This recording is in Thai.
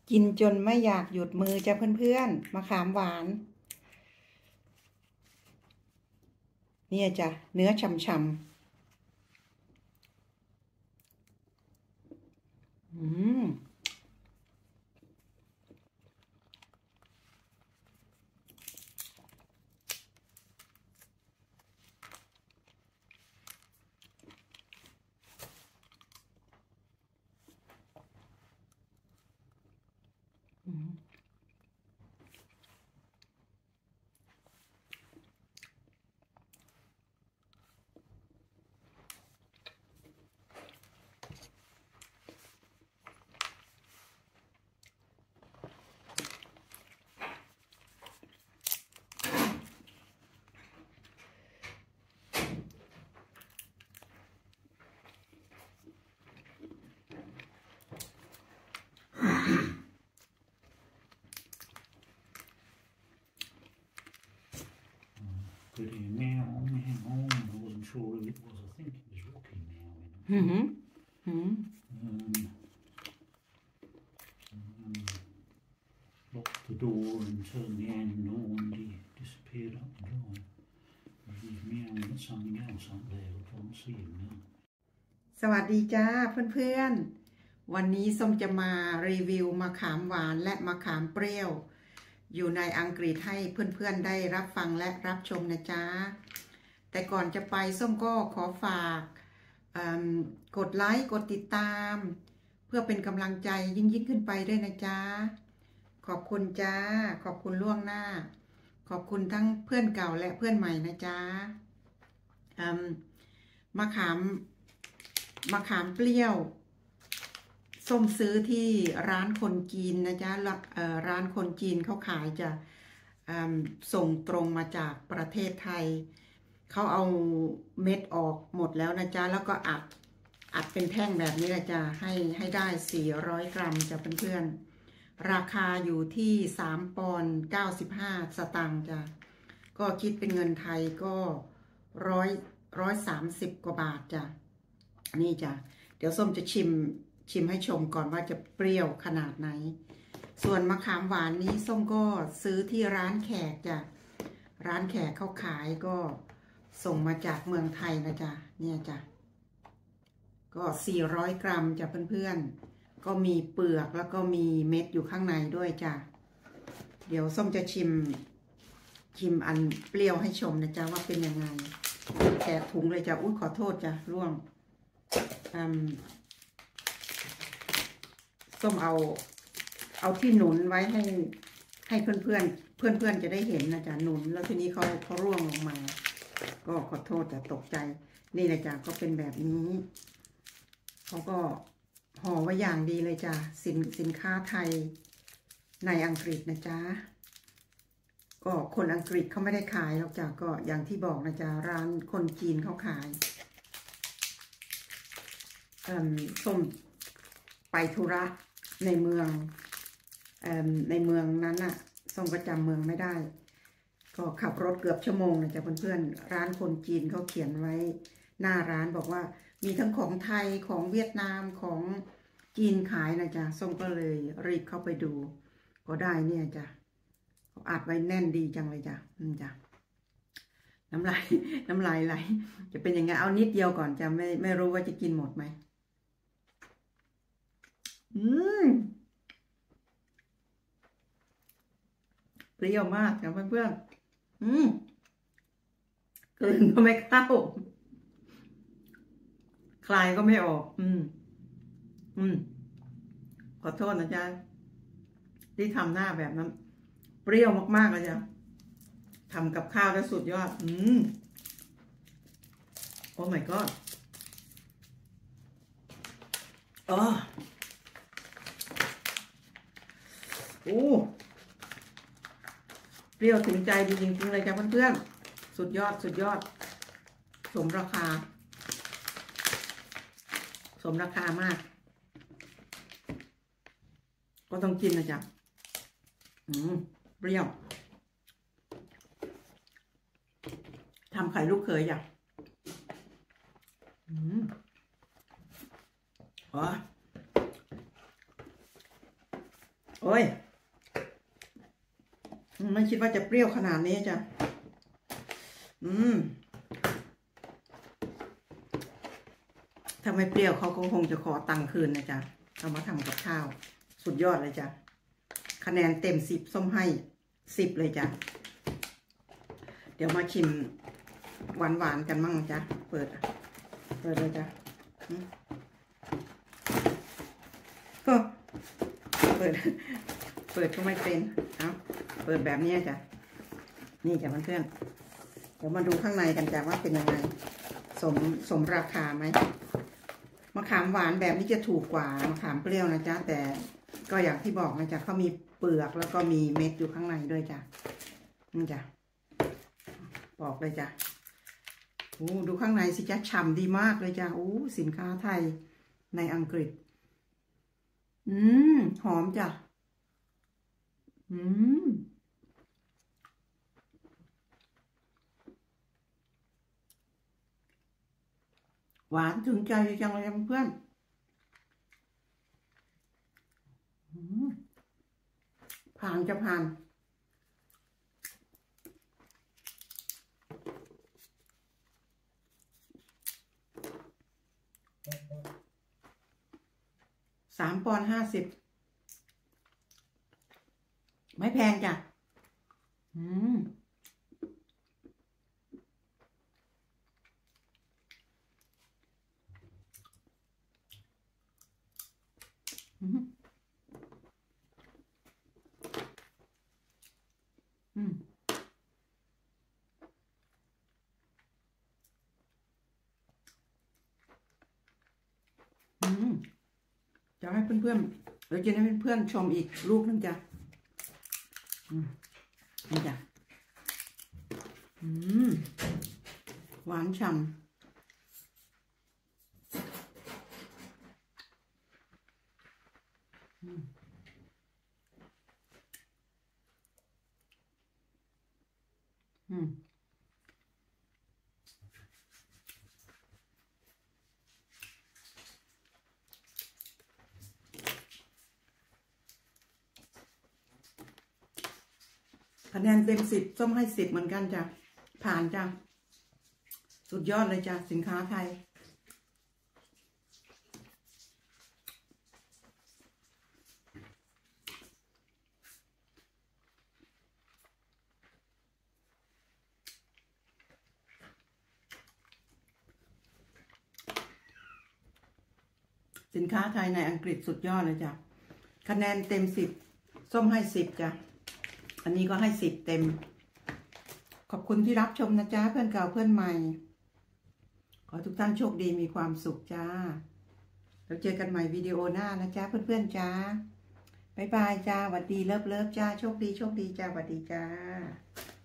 กินจนไม่อยากหยุดมือจ้ะเพื่อนๆมะขามหวานเนี่ยจ้ะเนื้อฉ่ำๆ Could he meow, meow? I wasn't sure who it was. I think it was Rocky meowing. Locked the door and turned the handle and he disappeared up the drive. He was meowing at something else up there. I can't see him now. สวัสดีจ้าเพื่อนๆวันนี้ส้มจะมารีวิวมะขามหวานและมะขามเปรี้ยวอยู่ในอังกฤษให้เพื่อนๆได้รับฟังและรับชมนะจ๊ะแต่ก่อนจะไปส้มก็ขอฝากกดไลค์กดติดตามเพื่อเป็นกำลังใจยิ่งขึ้นไปด้วยนะจ๊ะขอบคุณจ้าขอบคุณล่วงหน้าขอบคุณทั้งเพื่อนเก่าและเพื่อนใหม่นะจ๊ะมะขามเปรี้ยวส้มซื้อที่ร้านคนจีนนะจ๊ะร้านคนจีนเขาขายจะส่งตรงมาจากประเทศไทยเขาเอาเม็ดออกหมดแล้วนะจ๊ะแล้วก็อัดเป็นแท่งแบบนี้นะจ๊ะให้ได้400 กรัมจ้ะเพื่อนๆราคาอยู่ที่3 ปอนด์ 95 สตางค์จ้ะก็คิดเป็นเงินไทยก็130 กว่าบาทจ้ะนี่จ้ะเดี๋ยวส้มจะชิมให้ชมก่อนว่าจะเปรี้ยวขนาดไหนส่วนมะขามหวานนี้ส้มก็ซื้อที่ร้านแขกจ้ะร้านแขกเขาขายก็ส่งมาจากเมืองไทยนะจ๊ะเนี่ยจ้ะก็400 กรัมจ้ะเพื่อนๆก็มีเปลือกแล้วก็มีเม็ดอยู่ข้างในด้วยจ้ะเดี๋ยวส้มจะชิมอันเปรี้ยวให้ชมนะจ๊ะว่าเป็นยังไงแกะถุงเลยจ้ะอุ๊ยขอโทษจ้ะร่วงส้มเอาที่หนุนไว้ให้เพื่อนจะได้เห็นนะจ๊ะหนุนแล้วทีนี้เขาร่วงลงมาก็ขอโทษแต่ตกใจนี่นะจ๊ะก็เป็นแบบนี้เขาก็ห่อไว้อย่างดีเลยจ้ะสินค้าไทยในอังกฤษนะจ๊ะก็คนอังกฤษเขาไม่ได้ขายหรอกจ้ะก็อย่างที่บอกนะจ๊ะร้านคนจีนเขาขายส้มไปธุระในเมืองนั้นน่ะส้มก็จำเมืองไม่ได้ก็ขับรถเกือบชั่วโมงนะจ๊ะเพื่อนๆร้านคนจีนเขาเขียนไว้หน้าร้านบอกว่ามีทั้งของไทยของเวียดนามของจีนขายนะจ๊ะส้มก็เลยรีบเข้าไปดูก็ได้เนี่ยจ้ะเขาอัดไว้แน่นดีจังเลยจ้ะจ้ะน้ำลายไหลจะเป็นยังไงเอานิดเดียวก่อนจะไม่รู้ว่าจะกินหมดไหมเปรี้ยวมากนะเพื่อนกลืนก็ไม่เข้าคลายก็ไม่ออกขอโทษนะจ๊ะที่ทำหน้าแบบนั้นเปรี้ยวมากๆเลยจ้ะทำกับข้าวได้สุดยอดโอ้ my god อ๋อโอ้เปรี้ยวถึงใจดีจริงๆเลยจ้ะเพื่อนๆสุดยอดสมราคามากก็ต้องกินนะจ๊ะเปรี้ยวทำไข่ลูกเขยจ้ะอ๋อโอ้ยไม่คิดว่าจะเปรี้ยวขนาดนี้จ้ะถ้าไม่เปรี้ยวเขาก็คงจะขอตังค์คืนนะจ๊ะเอามาทำกับข้าวสุดยอดเลยจ้ะคะแนนเต็ม10ส้มให้10เลยจ้ะเดี๋ยวมาชิมหวานๆกันมั่งจ้ะเปิดเลยจ้ะเปิดก็ไม่เป็นเอาเปิดแบบนี้จ้ะนี่จ้ะเพื่อนๆเดี๋ยวมาดูข้างในกันจ้ะว่าเป็นยังไงสมราคาไหมมะขามหวานแบบนี้จะถูกกว่ามะขามเปรี้ยวนะจ๊ะแต่ก็อย่างที่บอกนะจ๊ะเขามีเปลือกแล้วก็มีเม็ดอยู่ข้างในด้วยจ้ะนี่จ้ะบอกเลยจ้ะโอ้ดูข้างในสิจ้ะฉ่ำดีมากเลยจ้ะโอ้สินค้าไทยในอังกฤษหอมจ้ะหวานถึงใจจังเลยเพื่อนผ่านจะผ่าน3.50 ปอนด์ไม่แพงจ้ะจะให้เพื่อนๆเดี๋ยวจะให้เพื่อนๆชมอีกลูกนึงจ้ะนี่จ้ะหวานฉ่ำคะแนนเต็ม10ส้มให้10เหมือนกันจ้ะผ่านจ้ะสุดยอดเลยจ้ะสินค้าไทยสินค้าไทยในอังกฤษสุดยอดเลยจ้ะคะแนนเต็ม10ส้มให้10จ้ะอันนี้ก็ให้10เต็มขอบคุณที่รับชมนะจ๊ะเพื่อนเก่าเพื่อนใหม่ขอทุกท่านโชคดีมีความสุขจ้าแล้วเจอกันใหม่วิดีโอหน้านะจ๊ะเพื่อนๆจ้าบ๊ายบายจ้าหวัดดีเลิฟจ้าโชคดีจ้าหวัดดีจ้า